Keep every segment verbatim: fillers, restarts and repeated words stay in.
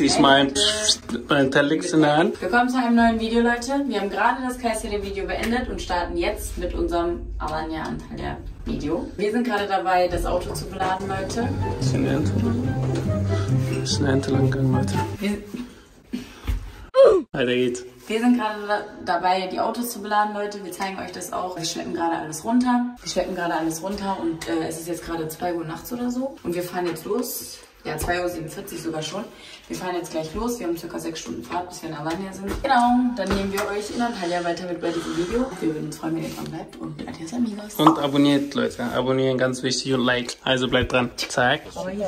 Diesmal ein Telex in der Hand. Willkommen zu einem neuen Video, Leute. Wir haben gerade das Kayseri-Video beendet und starten jetzt mit unserem Alanya Antalya Video. Wir sind gerade dabei, das Auto zu beladen, Leute. Das ist eine Ente. Das ist eine Ente lang gegangen, Leute. Wir, Weiter geht's. wir sind gerade da, dabei, die Autos zu beladen, Leute. Wir zeigen euch das auch. Wir schleppen gerade alles runter. Wir schleppen gerade alles runter und äh, es ist jetzt gerade zwei Uhr nachts oder so. Und wir fahren jetzt los. Ja, zwei Uhr siebenundvierzig sogar schon. Wir fahren jetzt gleich los. Wir haben circa sechs Stunden Fahrt, bis wir in Alanya sind. Genau, dann nehmen wir euch in Antalya weiter mit bei diesem Video. Wir würden uns freuen, wenn ihr dran bleibt. Und adios amigos. Und abonniert, Leute. Abonnieren, ganz wichtig. Und Like. Also bleibt dran. Zack.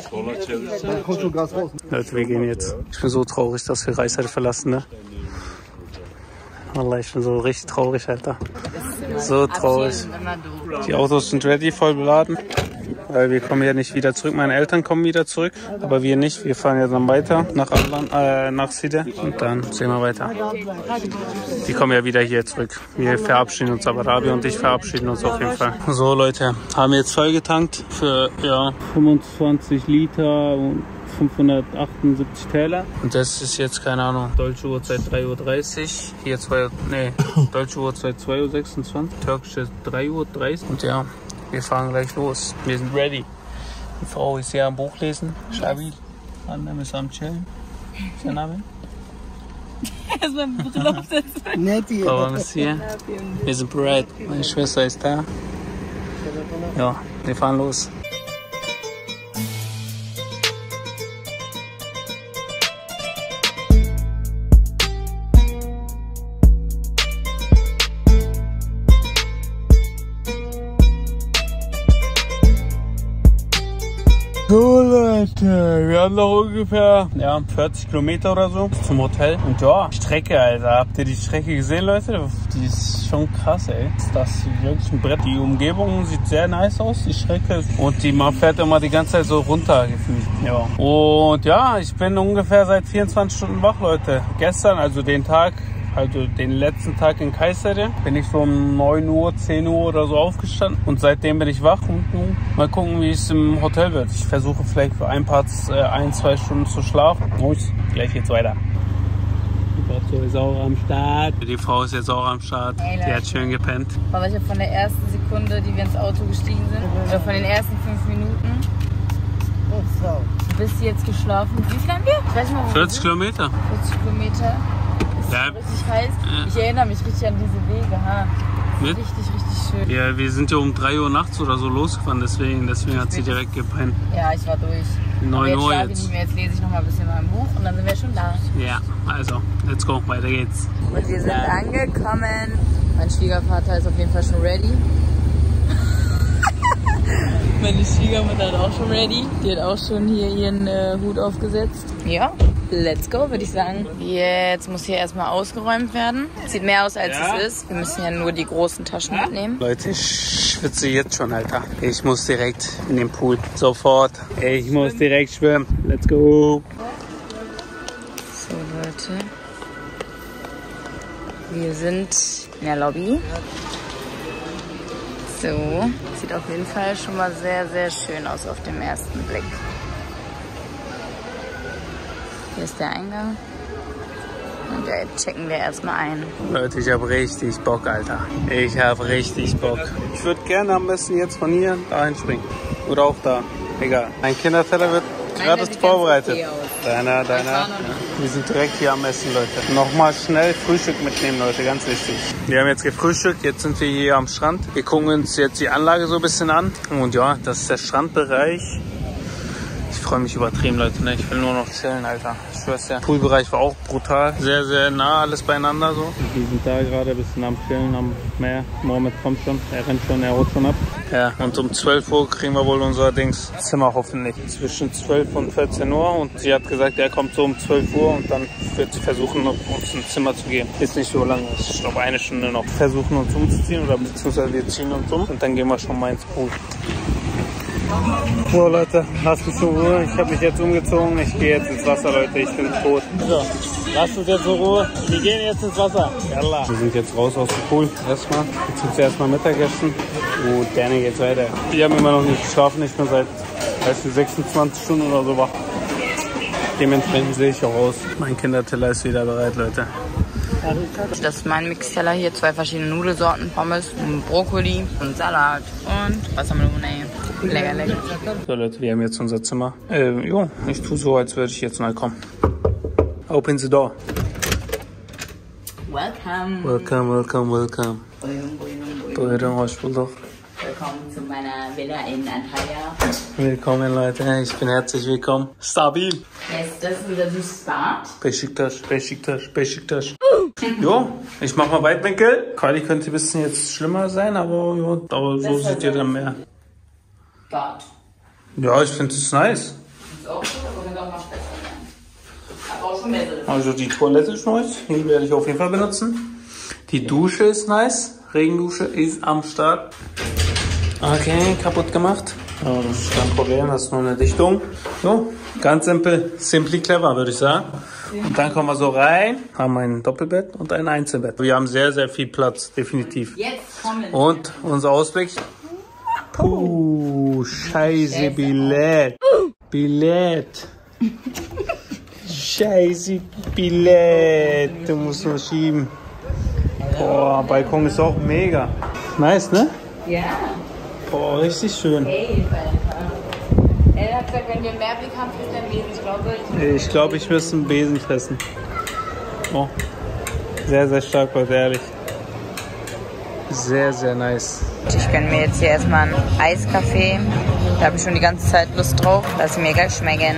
Leute, wir gehen jetzt. Ich bin so traurig, dass wir Reichsheide verlassen, ne? Wallah, ich bin so richtig traurig, Alter. So traurig. Die Autos sind ready, voll beladen. Weil wir kommen ja nicht wieder zurück. Meine Eltern kommen wieder zurück, aber wir nicht. Wir fahren ja dann weiter nach Alan, äh, nach Side und dann sehen wir weiter. Die kommen ja wieder hier zurück. Wir verabschieden uns, aber Rabi und ich verabschieden uns auf jeden Fall. So Leute, haben wir jetzt voll getankt für ja, fünfundzwanzig Liter und fünfhundertachtundsiebzig Täler. Und das ist jetzt, keine Ahnung, deutsche Uhrzeit drei Uhr dreißig. Hier zwei Uhr, nee, deutsche Uhrzeit zwei Uhr sechsundzwanzig, türkische drei Uhr dreißig. Und ja, wir fahren gleich los. Wir sind ready. Die Frau ist hier am Buch lesen. Shabil. Annem ist am Chillen. Ist der Name? Erstmal eine Brille aufsetzen. Papa ist hier. Wir sind bereit. Meine Schwester ist da. Ja, wir fahren los. So Leute, wir haben noch ungefähr ja, vierzig Kilometer oder so zum Hotel. Und ja, Strecke, Alter. Habt ihr die Strecke gesehen, Leute? Die ist schon krass, ey. Das ist wirklich ein Brett. Die Umgebung sieht sehr nice aus, die Strecke. Und die, man fährt immer die ganze Zeit so runter gefühlt. Ja. Und ja, ich bin ungefähr seit vierundzwanzig Stunden wach, Leute. Gestern, also den Tag, also den letzten Tag in Kayseri, bin ich so um neun Uhr, zehn Uhr oder so aufgestanden. Und seitdem bin ich wach und mal gucken, wie es im Hotel wird. Ich versuche vielleicht für ein paar, äh, ein, zwei Stunden zu schlafen. Und gleich geht's weiter. Die Frau ist auch am Start. Die Frau ist jetzt auch am Start. Hey, die hat schön gepennt. Aber ich habe von der ersten Sekunde, die wir ins Auto gestiegen sind, oder von den ersten fünf Minuten, bis jetzt geschlafen. Wie viel haben wir? Ich weiß nicht mal, vierzig Kilometer. vierzig Kilometer. Ja. Richtig heiß. Ja. Ich erinnere mich richtig an diese Wege. Ha. Mit? Richtig, richtig schön. Ja, wir sind ja um drei Uhr nachts oder so losgefahren, deswegen, deswegen hat sie direkt gepennt. Ja, ich war durch. neun Uhr jetzt. Jetzt. jetzt lese ich noch mal ein bisschen mein Buch und dann sind wir schon da. Ja, also, let's go, weiter geht's. Und wir sind angekommen. Mein Schwiegervater ist auf jeden Fall schon ready. Meine Schwiegermutter hat auch schon ready. Die hat auch schon hier ihren äh, Hut aufgesetzt. Ja, let's go, würde ich sagen. Jetzt muss hier erstmal ausgeräumt werden. Sieht mehr aus, als ja. es ist. Wir müssen ja nur die großen Taschen mitnehmen. Leute, ich schwitze jetzt schon, Alter. Ich muss direkt in den Pool. Sofort. Ich muss direkt schwimmen. Let's go. So, Leute. Wir sind in der Lobby. So, sieht auf jeden Fall schon mal sehr, sehr schön aus auf dem ersten Blick. Hier ist der Eingang. Und da checken wir erstmal ein. Leute, ich habe richtig Bock, Alter. Ich habe richtig Bock. Ich würde gerne am besten jetzt von hier dahin springen. Oder auch da. Egal. Mein Kinderteller wird gerade vorbereitet. Deiner, deiner. Ja. Wir sind direkt hier am Essen, Leute. Nochmal schnell Frühstück mitnehmen, Leute, ganz wichtig. Wir haben jetzt gefrühstückt, jetzt sind wir hier am Strand. Wir gucken uns jetzt die Anlage so ein bisschen an. Und ja, das ist der Strandbereich. Ich freue mich übertrieben, Leute. Ne? Ich will nur noch chillen, Alter. Ich schwör's ja. Der Poolbereich war auch brutal. Sehr, sehr nah alles beieinander so. Wir sind da gerade ein bisschen am Chillen am Meer. Mohammed kommt schon. Er rennt schon, er haut schon ab. Ja, und um zwölf Uhr kriegen wir wohl unser Dings Zimmer hoffentlich. Zwischen zwölf und vierzehn Uhr. Und sie hat gesagt, er kommt so um zwölf Uhr und dann wird sie versuchen, uns ein Zimmer zu geben. Ist nicht so lange, ich glaube eine Stunde noch. Versuchen uns umzuziehen oder beziehungsweise wir ziehen uns um. Und dann gehen wir schon mal ins Pool. So Leute, lasst mich in Ruhe. Ich habe mich jetzt umgezogen. Ich gehe jetzt ins Wasser, Leute. Ich bin tot. So, lasst uns jetzt in Ruhe. Wir gehen jetzt ins Wasser. Yalla. Wir sind jetzt raus aus dem Pool. Erstmal. Jetzt gibt es erstmal Mittagessen. Und dann geht's weiter. Wir haben immer noch nicht geschlafen. Ich bin seit weiß nicht, sechsundzwanzig Stunden oder so wach. Dementsprechend sehe ich auch aus. Mein Kinderteller ist wieder bereit, Leute. Das ist mein Mixteller hier. Zwei verschiedene Nudelsorten, Pommes, Brokkoli und Salat und Wassermelone. Lecker, lecker. So Leute, wir haben jetzt unser Zimmer. Äh, jo, ich tue so, als würde ich jetzt neu kommen. Open the door. Welcome. Welcome, welcome, welcome. Buyurun, hoş bulduk. Willkommen zu meiner Villa in Antalya. Willkommen, Leute. Ich bin herzlich willkommen. Stabil. Yes, das ist unser süßes Bad. Besiktas, Besiktas, Besiktas. Jo, ich mach mal Weitwinkel. Quali könnte ein bisschen jetzt schlimmer sein, aber, jo, aber so seht ihr dann mehr. Bad. Ja, ich finde es nice. Ist auch gut, aber könnte auch noch besser sein. Aber auch schon besser. Also die Toilette ist nice. Die werde ich auf jeden Fall benutzen. Die Dusche ist nice. Regendusche ist am Start. Okay, kaputt gemacht. Ja, das ist kein Problem, das ist nur eine Dichtung. So, ganz simpel, simply clever, würde ich sagen. Und dann kommen wir so rein, haben ein Doppelbett und ein Einzelbett. Wir haben sehr, sehr viel Platz, definitiv. Jetzt kommen. Und unser Ausblick. Puh, scheiße Billett. Billett. Scheiße Billett. Du musst nur schieben. Boah, Balkon ist auch mega. Nice, ne? Ja. Boah, richtig schön. Hey, er hat gesagt, wenn wir mehr Blick haben, frisst er einen Besen. Ich glaube, ich, Ich glaube, ich müsste einen Besen fressen. Oh. Sehr, sehr stark, Leute, ehrlich. Sehr, sehr nice. ich gönne mir jetzt hier erstmal einen Eiskaffee. Da habe ich schon die ganze Zeit Lust drauf. Lass mir gleich schmecken.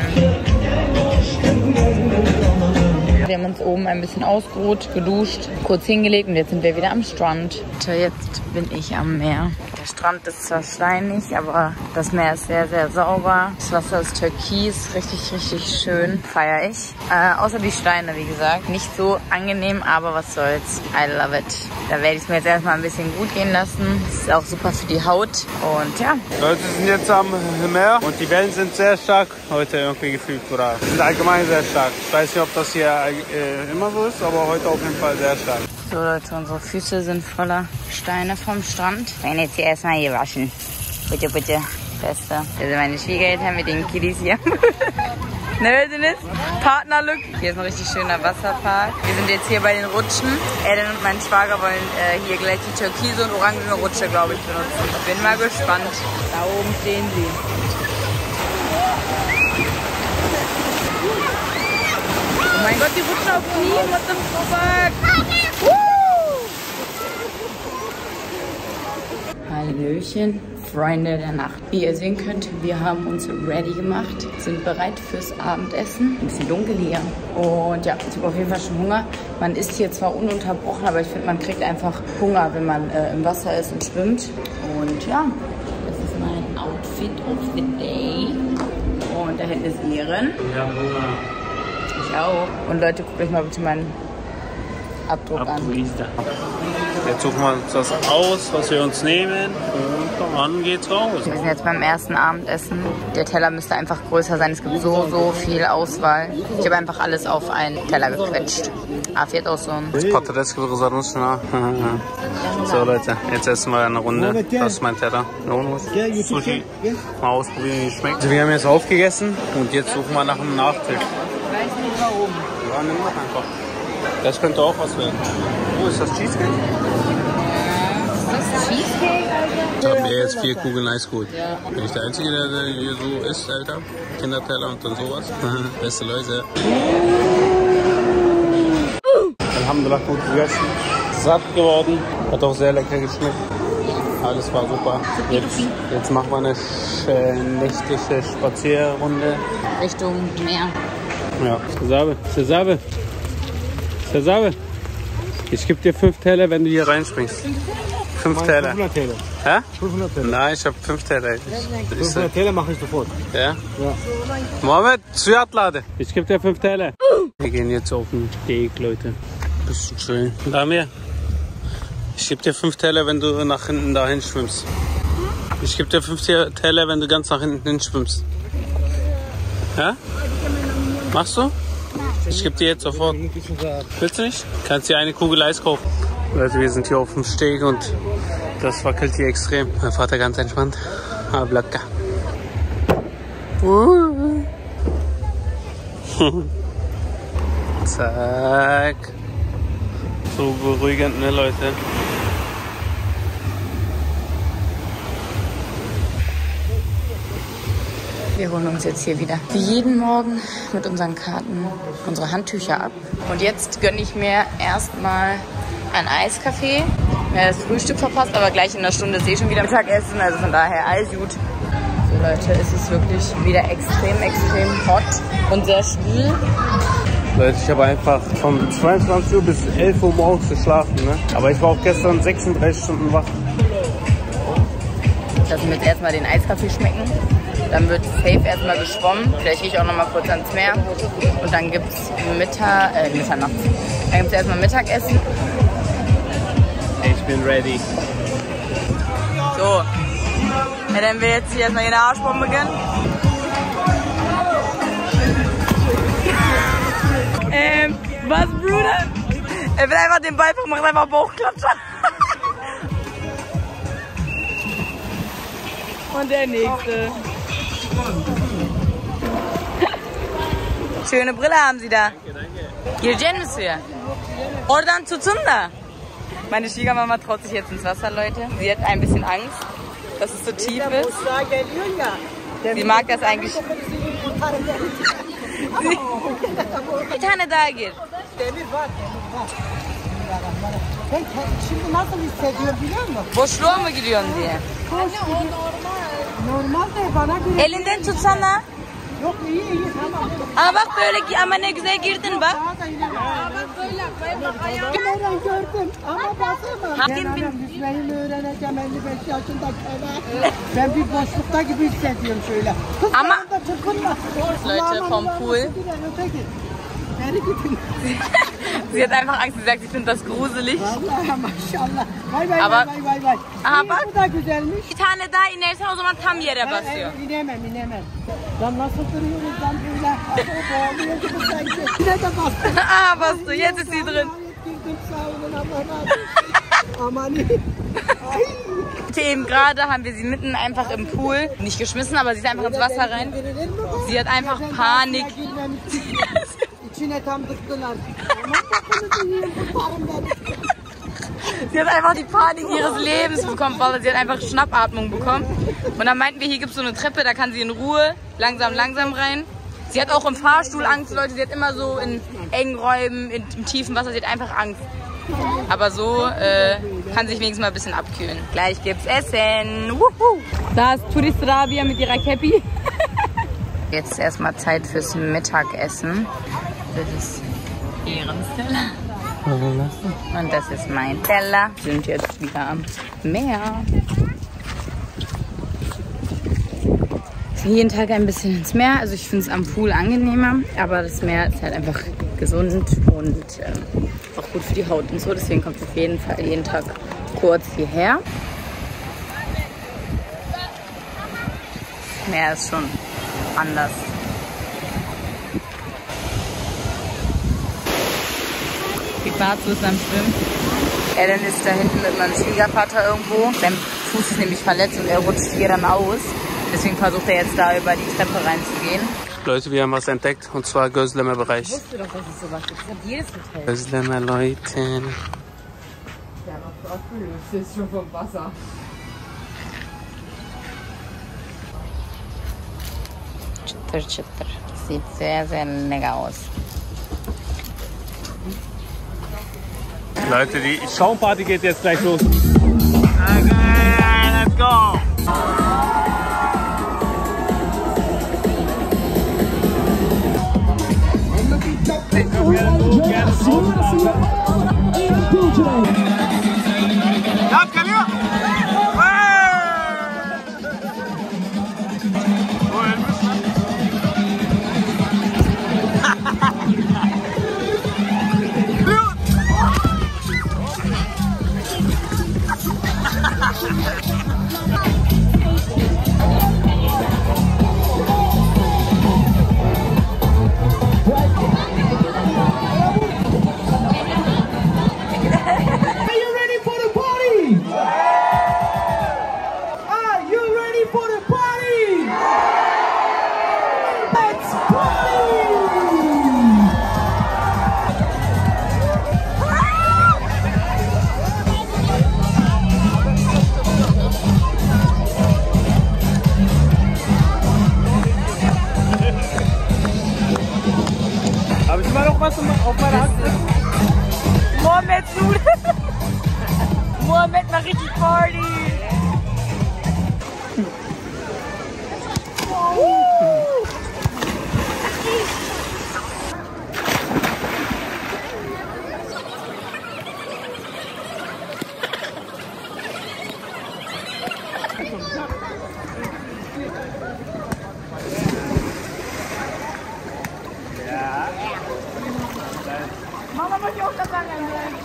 Wir haben uns oben ein bisschen ausgeruht, geduscht, kurz hingelegt und jetzt sind wir wieder am Strand. Jetzt bin ich am Meer. Der Strand ist zwar steinig, aber das Meer ist sehr, sehr sauber. Das Wasser ist türkis, richtig, richtig schön. Feiere ich. Äh, außer die Steine, wie gesagt. Nicht so angenehm, aber was soll's. I love it. Da werde ich es mir jetzt erstmal ein bisschen gut gehen lassen. Das ist auch super für die Haut. Und ja. Leute sind jetzt am Meer und die Wellen sind sehr stark heute irgendwie gefühlt, oder? Die sind allgemein sehr stark. Ich weiß nicht, ob das hier äh, immer so ist, aber heute auf jeden Fall sehr stark. So Leute, unsere Füße sind voller Steine vom Strand. Wir werden jetzt hier erstmal hier waschen. Bitte, bitte. Beste. Das sind meine Schwiegereltern mit den Kiddies hier. Ne, sind es? Partnerlook. Hier ist ein richtig schöner Wasserpark. Wir sind jetzt hier bei den Rutschen. Eden und mein Schwager wollen äh, hier gleich die türkise und orangene Rutsche, glaube ich, benutzen. Ich bin mal gespannt. Da oben stehen sie. Oh mein Gott, die rutschen auf Knie. What the fuck? Hallöchen, Freunde der Nacht. Wie ihr sehen könnt, wir haben uns ready gemacht, sind bereit fürs Abendessen. Ein bisschen dunkel hier. Und ja, ich habe auf jeden Fall schon Hunger. Man isst hier zwar ununterbrochen, aber ich finde, man kriegt einfach Hunger, wenn man äh, im Wasser ist und schwimmt. Und ja, das ist mein Outfit of the day. Und da hinten ist Ehren. Wir haben Hunger. Ich auch. Und Leute, guckt euch mal bitte meinen Abdruck an. Jetzt suchen wir uns das aus, was wir uns nehmen, und dann geht's raus. Wir sind jetzt beim ersten Abendessen. Der Teller müsste einfach größer sein. Es gibt so, so viel Auswahl. Ich habe einfach alles auf einen Teller gequetscht. Afiyet olsun. Patates gibi kızarmış şuna. So Leute, jetzt essen wir eine Runde. Das ist mein Teller. Sushi. Mal ausprobieren, wie es schmeckt. Also wir haben jetzt aufgegessen und jetzt suchen wir nach einem Nachtisch. Ich weiß nicht warum. Ja, nimm doch einfach. Das könnte auch was werden. Wo ist das Cheesecake? Ist das Cheesecake, Alter? Ich habe mir jetzt vier Kugeln Eis geholt. Ja. Bin ich der Einzige, der hier so isst, Alter? Kinderteller und dann sowas. Beste Leute. Alhamdulillah, gut gegessen. Satt geworden. Hat auch sehr lecker geschmeckt. Alles war super. Jetzt, jetzt machen wir eine nächtliche Spazierrunde. Richtung Meer. Ja. Sesabe, Sesabe. Sesabe. Ich gebe dir fünf Teller, wenn du hier reinspringst. Fünf Teller. fünfhundert Teller. Hä? fünfhundert Teller. Nein, ich habe fünf Teller. fünfhundert Teller mache ich sofort. Ja? Ja. Mohammed, Zuyat-Lade. Ich gebe dir fünf Teller. Wir gehen jetzt auf den Steg, Leute. Bisschen schön. Da mehr. Ich gebe dir fünf Teller, wenn du nach hinten dahin schwimmst. Ich gebe dir fünf Teller, wenn du ganz nach hinten hin schwimmst. Ja? Machst du? Ich gebe dir jetzt sofort. Willst du nicht? Kannst dir eine Kugel Eis kaufen. Leute, wir sind hier auf dem Steg und das wackelt hier extrem. Mein Vater ganz entspannt. Ah, Blöcke. Uh. Zack. So beruhigend, ne, Leute? Wir holen uns jetzt hier wieder wie jeden Morgen mit unseren Karten unsere Handtücher ab. Und jetzt gönne ich mir erstmal ein Eiskaffee. Mir das Frühstück verpasst, aber gleich in einer Stunde ist eh schon wieder Mittagessen. Also von daher alles gut. So Leute, es ist wirklich wieder extrem, extrem hot und sehr schwül. Leute, ich habe einfach von zweiundzwanzig Uhr bis elf Uhr morgens geschlafen, ne? Aber ich war auch gestern sechsunddreißig Stunden wach. Ich lasse mir jetzt erstmal den Eiskaffee schmecken. Dann wird safe erstmal geschwommen. Vielleicht gehe ich auch noch mal kurz ans Meer. Und dann gibt es Mittag, äh, Mitternacht. Dann gibt es erstmal Mittagessen. Ich bin ready. So. Ja, dann will jetzt hier erstmal jeder Arschbombe beginnen. ähm, was, Bruder? Er will einfach den Ball macht einfach Bauchklatscher. Und der nächste. Schöne Brille haben Sie da. Danke, danke. Gireceğin misin? Oradan tutun da. Meine Schwiegermama traut sich jetzt ins Wasser, Leute. Sie hat ein bisschen Angst, dass es so tief ist. Sie mag das eigentlich. Bir tane daha gir. Ben şimdi nasıl hissediyorum biliyor musun? Boşluğa mı giriyorsun diye. Anne o normal. Normal de bana göre. Elinden tutsana. Yok iyi iyi tamam. Aa bak böyle ama ne güzel girdin bak. Daha da yine. Aa bak böyle bak ayağım. Ben gördüm ama basama. Hakim Ben bin- adam yüzmeyi öğreneceğim elli beş yaşında kere. Ben bir boşlukta gibi hissediyorum şöyle. Kız Ama- da çırpınma. Leute vom Pool. Nereye gittin? Sie hat einfach Angst, sie sagt, sie findet das gruselig. Vallahi maşallah. Vay vay Aber- vay vay vay. Aha, İyi, bak. bu da güzelmiş. Bir tane daha inersen o zaman tam yere Ben, basıyor. e, inemem inemem. Lan nasıl duruyoruz lan böyle? Boğuluyor gibi sanki. Yine de bastım. Aa bastı. Jetzt ist sie drin. Girdim sağ olun Allah razı olsun. Aman iyi. Ay. Eben gerade haben wir sie mitten einfach im Pool nicht geschmissen, aber sie ist einfach ins Wasser rein. Sie hat einfach Panik. İçine tam tıktılar. Aman bakını duyuyorum kurtarın beni. Sie hat einfach die Panik ihres Lebens bekommen, weil sie hat einfach Schnappatmung bekommen. Und dann meinten wir, hier gibt es so eine Treppe, da kann sie in Ruhe langsam, langsam rein. Sie hat auch im Fahrstuhl Angst, Leute. Sie hat immer so in engen Räumen, in, im tiefen Wasser, sie hat einfach Angst. Aber so äh, kann sie sich wenigstens mal ein bisschen abkühlen. Gleich gibt's Essen. Wuhu. Da ist Tourist Rabia mit ihrer Käppi. Jetzt ist erstmal Zeit fürs Mittagessen. Das ist Ehrens Teller. Und das ist mein Teller. Wir sind jetzt wieder am Meer. Jeden Tag ein bisschen ins Meer. Also ich finde es am Pool angenehmer, aber das Meer ist halt einfach gesund und ähm, auch gut für die Haut und so. Deswegen kommt es auf jeden Fall jeden Tag kurz hierher. Meer ist schon anders. Die Barzu ist am Schwimmen. Ellen ist da hinten mit meinem Schwiegervater irgendwo. Sein Fuß ist nämlich verletzt und er rutscht hier dann aus. Deswegen versucht er jetzt da über die Treppe reinzugehen. Leute, wir haben was entdeckt, und zwar Gözleme-Bereich. Ich wusste doch, dass es sowas gibt. Das hat jedes Hotel. Gözleme, Leute. Ja, was auch cool. Das ist schon vom Wasser. Chitter, chitter. Sieht sehr, sehr lecker aus. Leute, die Schaumparty geht jetzt gleich los. Okay, let's go. Yap geliyor. O ölmüş lan. Habe ich mal noch was auf meiner Hand? Mohameds Nudeln. Mohamed macht richtig Party. Mama muss ich auch das sagen.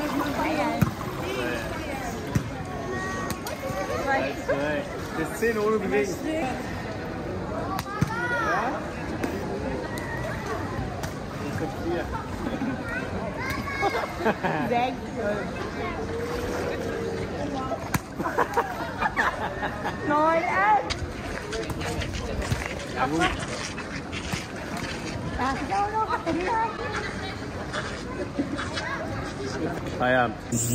Das zehn ohne bewegen. Ja? Das sind vier. Sehr Neun, elf. Ja, gut. Feierabend.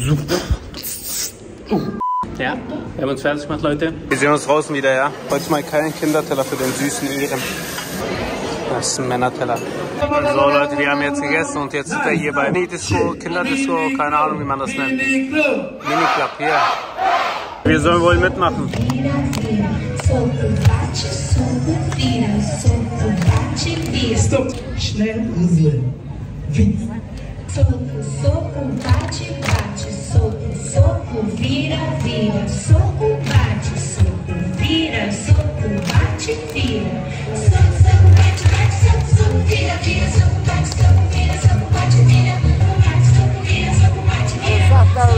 Ja, wir haben uns fertig gemacht, Leute. Wir sehen uns draußen wieder, ja. Heute mal keinen Kinderteller für den süßen Ehren. Das ist ein Männerteller. So, Leute, wir haben jetzt gegessen und jetzt sind wir hier bei Mini-Disco, Kinderdisco, keine Ahnung, wie man das nennt. Mini-Club, hier. Wir sollen wohl mitmachen. Schnell rüsseln. Soco, soco, bate, bate, soco, soco, vira, vira, soco, bate, soco, vira, soco, bate, vira. Soco, soco, bate, bate, soco, soco, vira, vira, soco, bate, soco, vira, soco, bate, vira, soco, vira, soco, bate, vira.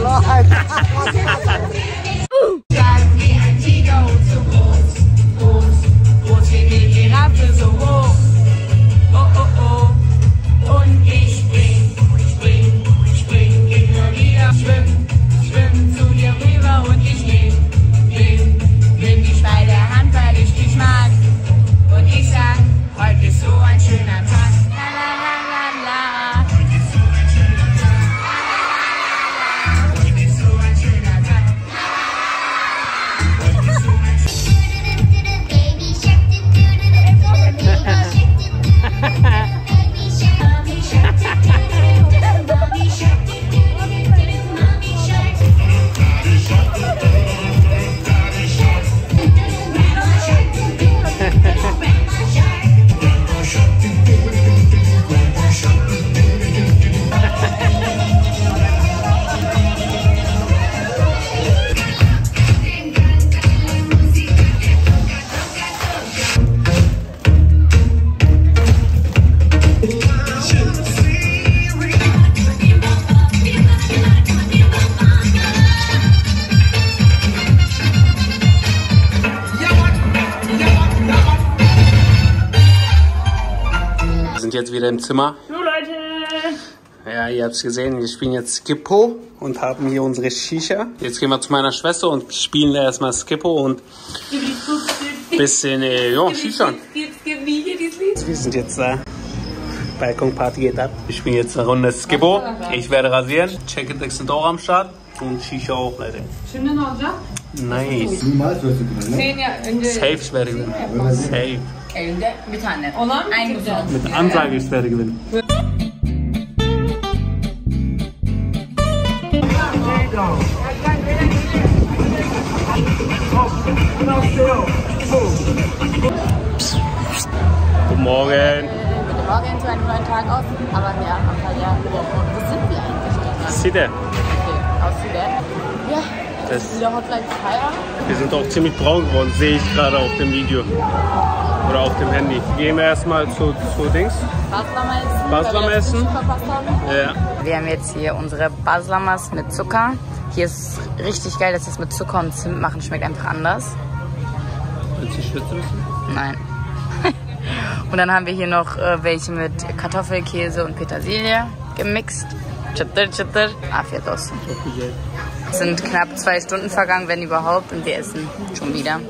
Sagen wie ein Tiger und so groß, groß, groß wie eine Giraffe, so hoch. Oh, oh, oh. Und ich spring, spring, spring immer wieder. Schwimm, schwimm zu dir rüber und ich nehm, nehm, nimm dich bei der Hand, weil ich dich mag. Und ich sag, heute ist so ein schöner Tag. La la la la la. Heute ist so ein schöner Tag. Heute ist so ein schöner Tag. Heute ist so ein Wir sind jetzt wieder im Zimmer. So, Leute. Ja, ihr habt es gesehen, wir spielen jetzt Skippo und haben hier unsere Shisha. Jetzt gehen wir zu meiner Schwester und spielen erstmal Skippo und bisschen äh, ja, Shisha. Wir sind jetzt da. Balkonparty geht ab. Wir spielen jetzt eine Runde Skippo. Ich werde rasieren. Check-in-Decks sind auch am Start. Und Shisha auch, Leute. Şimdi ne olacak? Nice. Senin ya önce Safe, ich werde gewinnen. Safe. elinde bir tane. Olan ein güzel. Mit Ansage, ich werde gewinnen. Guten Morgen. Morgen zu einem neuen Tag aus, aber ja, Antalya. Wo sind wir eigentlich? Side. Okay, aus Side. Ja, Das, wieder Hotline Fire. wir sind auch ziemlich braun geworden, sehe ich gerade auf dem Video. Oder auf dem Handy. Gehen wir erstmal zu, zu Dings. Baslama essen. Baslama weil wir das essen. Frühstück verpasst haben. Ja. Wir haben jetzt hier unsere Baslamas mit Zucker. Hier ist richtig geil, dass das mit Zucker und Zimt machen. Schmeckt einfach anders. Willst du schwitzen müssen? Nein. Und dann haben wir hier noch äh, welche mit Kartoffelkäse und Petersilie gemixt. Chitter, chitter. Afiyet olsun. Es sind knapp zwei Stunden vergangen, wenn überhaupt, und wir essen schon wieder.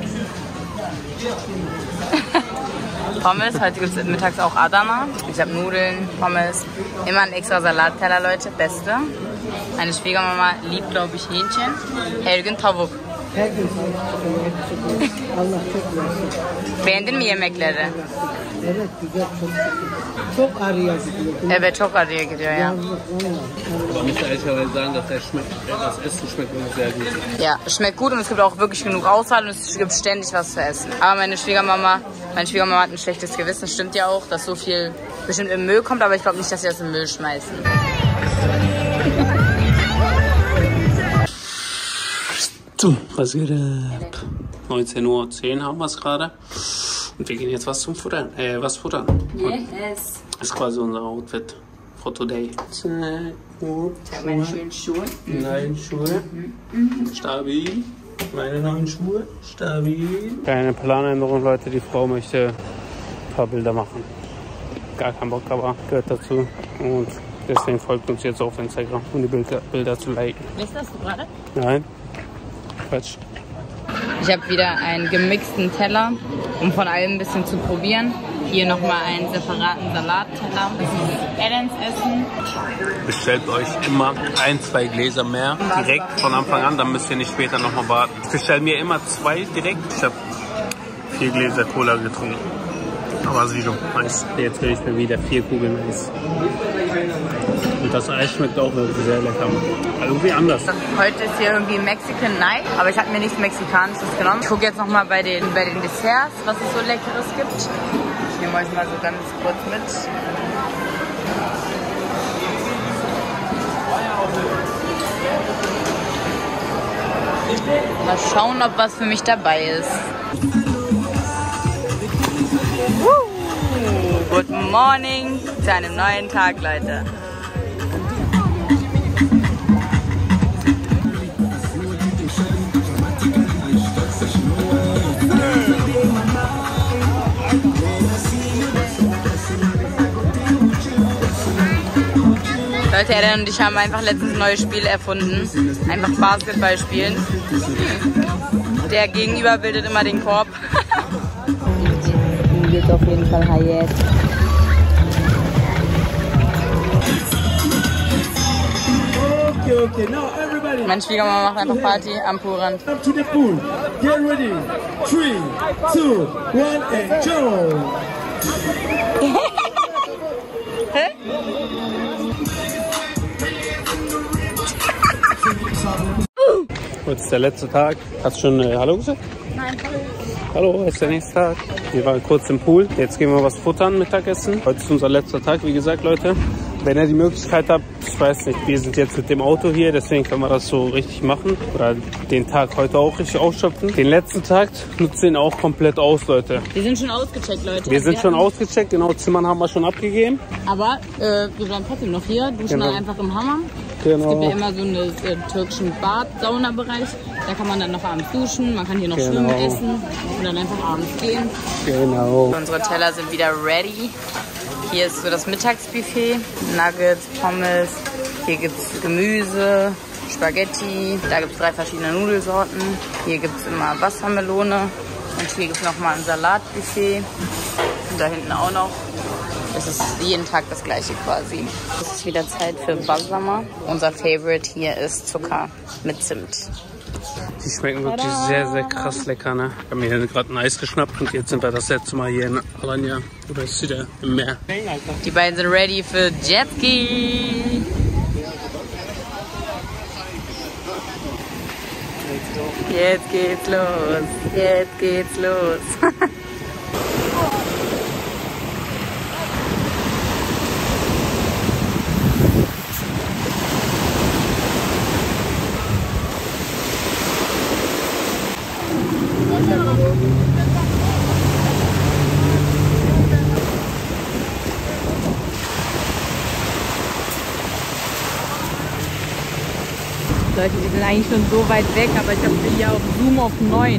Pommes, heute gibt es mittags auch Adana. Ich habe Nudeln, Pommes, immer ein extra Salatteller, Leute, beste. Meine Schwiegermama liebt, glaube ich, Hähnchen. Her gün tavuk. Her gün sağlık. Allah çok versin. Beğendin mi yemekleri? Evet güzel, çok şükür. Çok arıya gidiyor. Evet, çok arıya gidiyor ya. Yazlık valla. Aber man muss ehrlicherweise sagen, dass der schmeckt, das Essen schmeckt wirklich sehr gut. Ja, es schmeckt gut und es gibt auch wirklich genug Auswahl und es gibt ständig was zu essen. Aber meine Schwiegermama, meine Schwiegermama hat ein schlechtes Gewissen. Stimmt ja auch, dass so viel bestimmt im Müll kommt, aber ich glaube nicht, dass sie das im Müll schmeißen. So, was geht ab? neunzehn Uhr zehn haben wir es gerade. Und wir gehen jetzt was zum Futtern. Äh, was futtern. Yes. Das ist quasi unser Outfit for today. Gut. Ich habe meine schönen Schuhe. Neuen Schuhe. Stabil. Meine neuen Schuhe. Stabil. Keine Planänderung, Leute. Die Frau möchte ein paar Bilder machen. Gar kein Bock, aber gehört dazu. Und deswegen folgt uns jetzt auf Instagram, um die Bilder, Bilder zu liken. Weißt du das gerade? Nein. Quatsch. Ich habe wieder einen gemixten Teller, um von allem ein bisschen zu probieren. Hier nochmal einen separaten Salatteller. Das ist Adams Essen. Bestellt euch immer ein, zwei Gläser mehr direkt von Anfang an, dann müsst ihr nicht später nochmal warten. Ich bestelle mir immer zwei direkt. Ich habe vier Gläser Cola getrunken. Aber Sido, nice. Jetzt will ich mir wieder vier Kugeln Eis. Und das Eis schmeckt auch wirklich sehr lecker. Also irgendwie anders. Heute ist hier irgendwie Mexican Night, aber ich habe mir nichts Mexikanisches genommen. Ich gucke jetzt nochmal bei den, bei den Desserts, was es so Leckeres gibt. Ich nehme euch mal so ganz kurz mit. Mal schauen, ob was für mich dabei ist. Woo! Good morning zu einem neuen Tag, Leute. Leute, Eren und ich haben einfach letztens ein neues Spiel erfunden. Einfach Basketball spielen. Der Gegenüber bildet immer den Korb. Ihm geht's auf jeden Fall Hayek. Okay, okay, now everybody. Meine Schwiegermama macht einfach Party am Poolrand. Up to the pool. Get ready. Three, two, one, and jump. Hä? Heute ist der letzte Tag. Hast du schon äh, Hallo gesagt? Nein, Hallo, heute ist der nächste Tag. Wir waren kurz im Pool. Jetzt gehen wir was futtern, Mittagessen. Heute ist unser letzter Tag, wie gesagt, Leute. Wenn ihr die Möglichkeit habt, ich weiß nicht, wir sind jetzt mit dem Auto hier, deswegen können wir das so richtig machen. Oder den Tag heute auch richtig ausschöpfen. Den letzten Tag nutzen ihn auch komplett aus, Leute. wir sind schon ausgecheckt, Leute. Wir sind wir schon hatten, ausgecheckt, genau, Zimmern haben wir schon abgegeben. Aber äh, wir bleiben trotzdem noch hier, duschen Genau. dann einfach im Hammam. Genau. Es gibt ja immer so einen äh, türkischen Bad-Sauna-Bereich. Da kann man dann noch abends duschen, man kann hier noch Genau. schwimmen, essen und dann einfach abends gehen. Genau. Unsere Teller sind wieder ready. Hier ist so das Mittagsbuffet. Nuggets, Pommes. Hier gibt es Gemüse, Spaghetti. Da gibt es drei verschiedene Nudelsorten. Hier gibt es immer Wassermelone. Und hier gibt es nochmal ein Salatbuffet. Und da hinten auch noch. Es ist jeden Tag das gleiche quasi. Es ist wieder Zeit für Basama. Unser Favorite hier ist Zucker mit Zimt. Die schmecken wirklich sehr, sehr krass lecker, ne? Wir haben hier gerade ein Eis geschnappt und jetzt sind wir das letzte Mal hier in Alanya. Oder ist wieder im Meer. Die beiden sind ready für Jetski. Jetzt geht's los. Jetzt geht's los. Leute, wir sind eigentlich schon so weit weg, aber ich habe hier auf Zoom auf neun.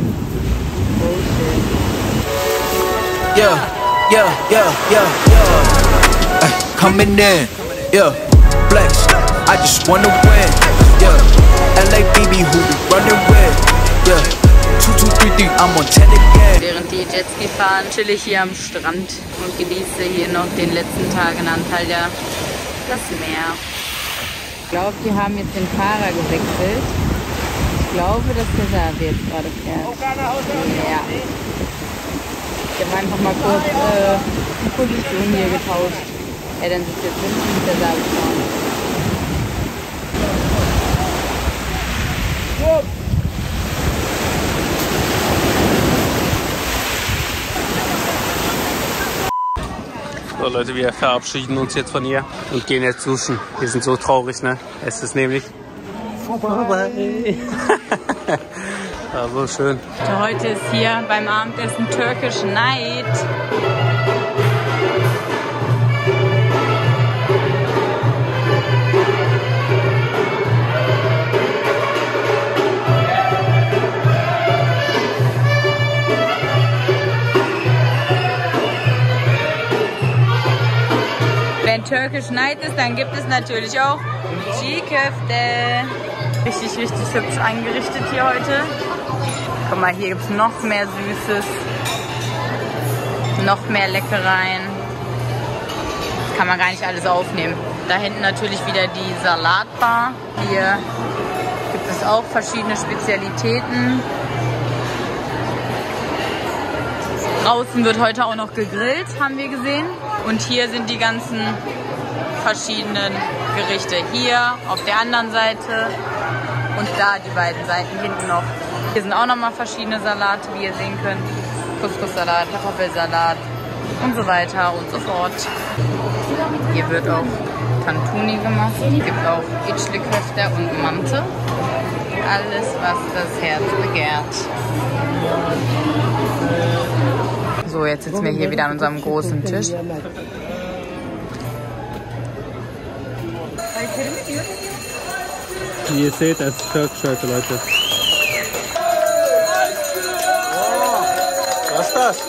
Yeah, yeah, yeah, yeah, yeah. Ay, coming in, yeah, flex. I just wanna win, yeah. L A B B, who we running with, yeah. Two, two, three, three, I'm on ten again. Während die Jetski fahren, chill ich hier am Strand und genieße hier noch den letzten Tag in Antalya das Meer. Ich glaube, die haben jetzt den Fahrer gewechselt. glaube, dass der Sabi jetzt gerade fährt. Ja. Ich habe einfach mal kurz äh, die Position hier getauscht. Ja, dann sitzt jetzt hinten mit der Sabi vorne. So Leute, wir verabschieden uns jetzt von ihr und gehen jetzt duschen. Wir sind so traurig, ne? Es ist nämlich vorbei. Ja, so schön. Heute ist hier beim Abendessen Turkish Night. Wenn Turkish Night ist, dann gibt es natürlich auch Çiğ-Köfte. Richtig, richtig hübsch eingerichtet hier heute. Guck mal, hier gibt es noch mehr Süßes, noch mehr Leckereien. Das kann man gar nicht alles aufnehmen. Da hinten natürlich wieder die Salatbar. Hier gibt es auch verschiedene Spezialitäten. Draußen wird heute auch noch gegrillt, haben wir gesehen. Und hier sind die ganzen verschiedenen Gerichte. Hier auf der anderen Seite und da die beiden Seiten hinten noch. Hier sind auch nochmal verschiedene Salate, wie ihr sehen könnt. Couscous-Salat, Kartoffelsalat und so weiter und so fort. Hier wird auch Tantuni gemacht. Es gibt auch İçli-Köfte und Mante. Alles, was das Herz begehrt. So, jetzt sitzen wir hier wieder an unserem großen Tisch. Wie ihr seht, es ist Türkisch heute, Leute. Was ist das?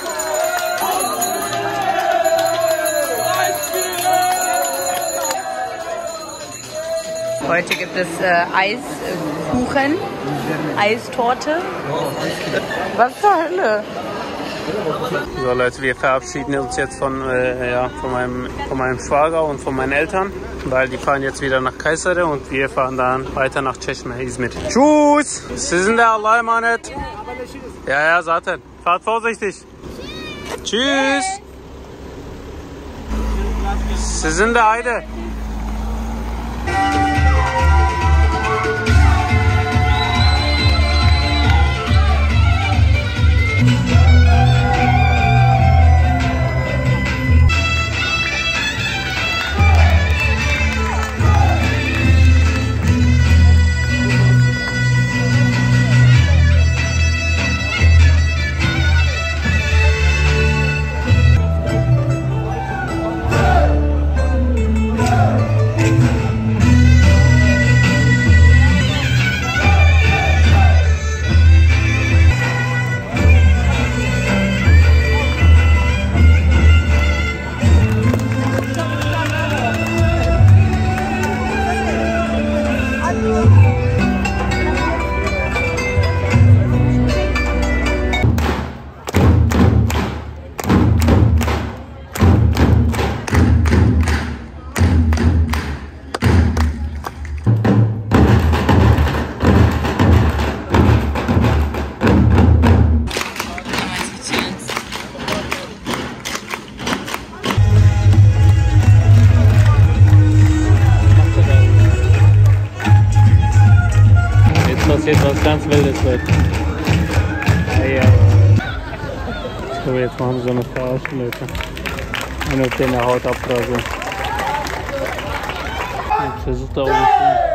Heute gibt es äh, Eiskuchen, äh, Eistorte. Was zur Hölle? So Leute, wir verabschieden uns jetzt von, äh, ja, von, meinem, von meinem Schwager und von meinen Eltern, weil die fahren jetzt wieder nach Kayseri und wir fahren dann weiter nach Çeşme, İzmir. Tschüss! Sizin de Allah'a emanet. Ja, ja, zaten. Fahrt vorsichtig. Tschüss! Sizin de haydi. Jetzt was ganz Wildes wird. Ja, ja. So, jetzt machen wir so eine Verarsche, Leute. Und auf den Haut abrasieren. Jetzt versucht er oben.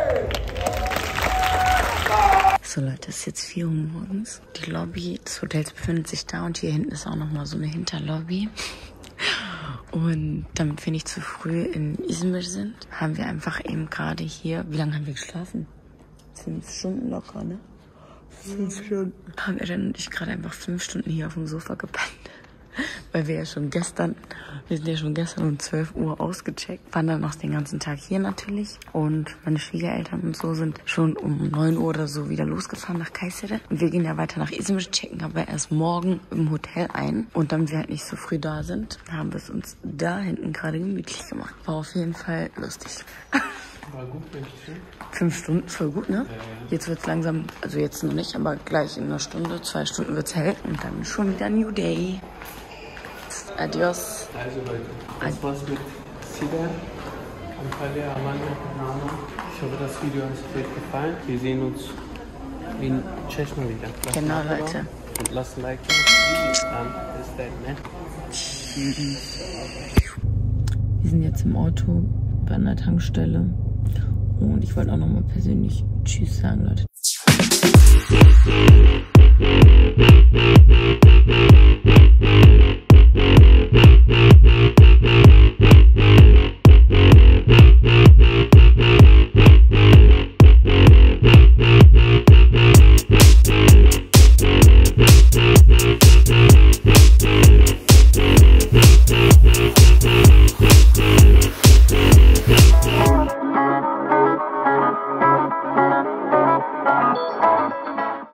So Leute, es ist jetzt vier Uhr morgens. Die Lobby des Hotels befindet sich da und hier hinten ist auch nochmal so eine Hinterlobby. Und damit wir nicht zu früh in İzmir sind, haben wir einfach eben gerade hier... Wie lange haben wir geschlafen? Fünf Stunden locker, ne? Fünf Stunden. Haben wir dann und ich gerade einfach fünf Stunden hier auf dem Sofa gepennt. Weil wir ja schon gestern, wir sind ja schon gestern um zwölf Uhr ausgecheckt. Waren dann noch den ganzen Tag hier natürlich. Und meine Schwiegereltern und so sind schon um neun Uhr oder so wieder losgefahren nach Kayseri. Und wir gehen ja weiter nach İzmir, checken aber erst morgen im Hotel ein. Und damit wir halt nicht so früh da sind, haben wir es uns da hinten gerade gemütlich gemacht. War auf jeden Fall lustig. War gut, richtig schön. Fünf Stunden, voll gut, ne? Ja, ja. Jetzt wird's langsam, also jetzt noch nicht, aber gleich in einer Stunde, zwei Stunden wird's hell und dann schon wieder New Day. Adios. Also Leute, das war's mit Sida, Antalya, Amanda, Mama. Ich hoffe, das Video hat euch gefallen. Wir sehen uns in Tschechien wieder. Lasst Genau, ein Like Leute. da und lasst ein Like da. Dann bis dann, ne? Wir sind jetzt im Auto bei einer Tankstelle und ich wollte auch noch mal persönlich Tschüss sagen, Leute.